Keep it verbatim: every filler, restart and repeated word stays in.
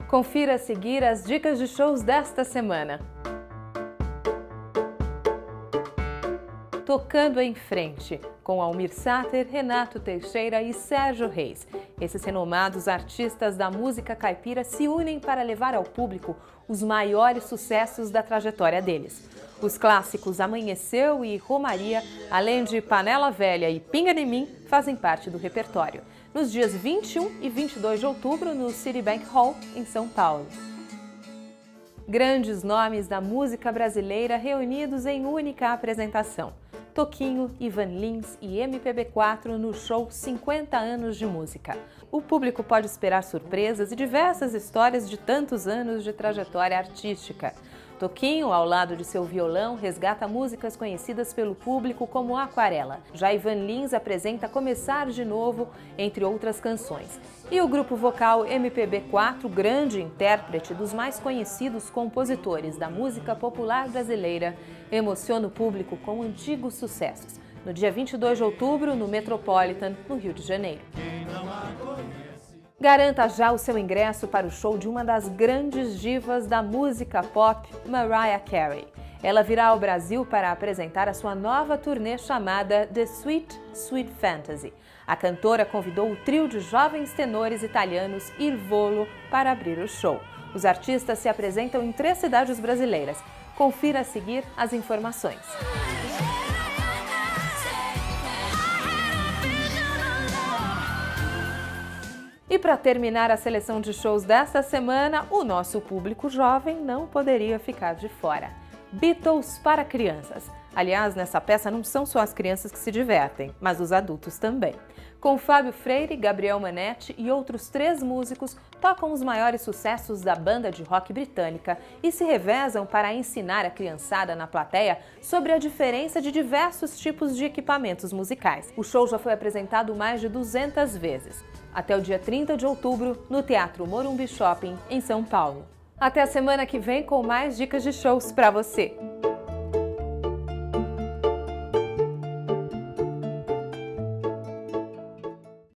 Confira a seguir as dicas de shows desta semana. Tocando em Frente, com Almir Sater, Renato Teixeira e Sérgio Reis. Esses renomados artistas da música caipira se unem para levar ao público os maiores sucessos da trajetória deles. Os clássicos Amanheceu e Romaria, além de Panela Velha e Pinga em Mim, fazem parte do repertório. Nos dias vinte e um e vinte e dois de outubro, no Citibank Hall, em São Paulo. Grandes nomes da música brasileira reunidos em única apresentação. Toquinho, Ivan Lins e M P B quatro no show cinquenta anos de música. O público pode esperar surpresas e diversas histórias de tantos anos de trajetória artística. Toquinho, ao lado de seu violão, resgata músicas conhecidas pelo público como Aquarela. Já Ivan Lins apresenta Começar de Novo, entre outras canções. E o grupo vocal M P B quatro, grande intérprete dos mais conhecidos compositores da música popular brasileira, emociona o público com antigos sucessos. No dia vinte e dois de outubro, no Metropolitan, no Rio de Janeiro. Garanta já o seu ingresso para o show de uma das grandes divas da música pop, Mariah Carey. Ela virá ao Brasil para apresentar a sua nova turnê chamada The Sweet, Sweet Fantasy. A cantora convidou o trio de jovens tenores italianos Il Volo para abrir o show. Os artistas se apresentam em três cidades brasileiras. Confira a seguir as informações. E para terminar a seleção de shows desta semana, o nosso público jovem não poderia ficar de fora. Beatles para crianças. Aliás, nessa peça não são só as crianças que se divertem, mas os adultos também. Com Fábio Freire, Gabriel Manetti e outros três músicos, tocam os maiores sucessos da banda de rock britânica e se revezam para ensinar a criançada na plateia sobre a diferença de diversos tipos de equipamentos musicais. O show já foi apresentado mais de duzentas vezes. Até o dia trinta de outubro, no Teatro Morumbi Shopping, em São Paulo. Até a semana que vem com mais dicas de shows para você!